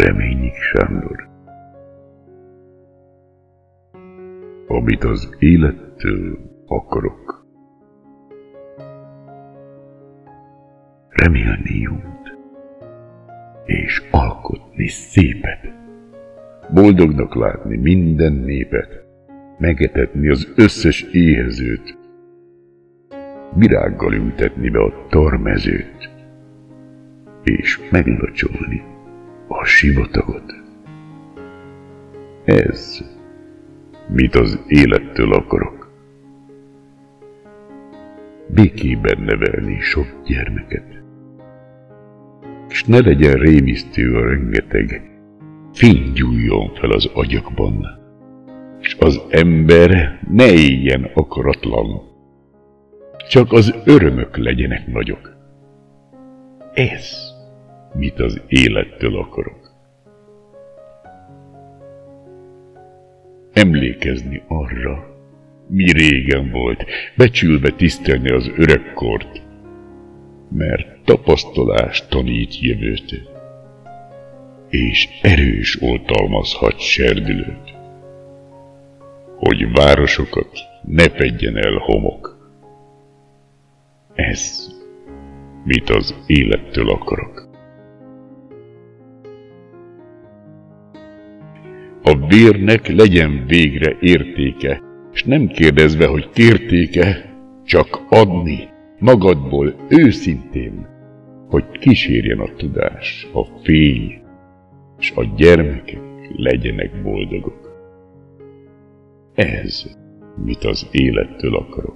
Reményik Sándor. Amit az élettől akarok. Remélni jót, és alkotni szépet, boldognak látni minden népet, megetetni az összes éhezőt, virággal ültetni be a tarmezőt, és meglacsolni a sivatagot. Ez, mit az élettől akarok. Békében nevelni sok gyermeket, s ne legyen rémisztő a rengeteg, fény gyújjon fel az agyakban, s az ember ne éljen akaratlan, csak az örömök legyenek nagyok. Ez, mit az élettől akarok. Emlékezni arra, mi régen volt, becsülve tisztelni az öregkort, mert tapasztalás tanít jövőt, és erős oltalmazhat serdülőt, hogy városokat ne fedjen el homok. Ez, mit az élettől akarok. A vérnek legyen végre értéke, s nem kérdezve, hogy kértéke, csak adni magadból őszintén, hogy kísérjen a tudás, a fény, s a gyermekek legyenek boldogok. Ez, mit az élettől akarok.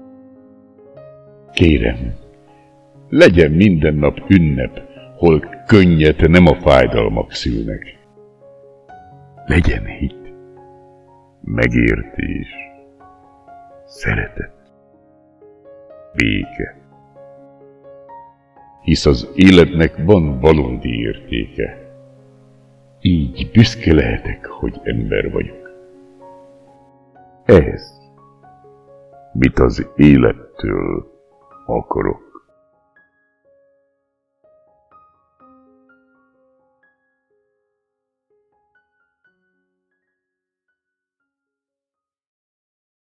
Kérem, legyen minden nap ünnep, hol könnyet nem a fájdalmak szülnek. Legyen hit, megértés, szeretet, béke. Hisz az életnek van valódi értéke. Így büszke lehetek, hogy ember vagyok. Ez, mit az élettől akarok.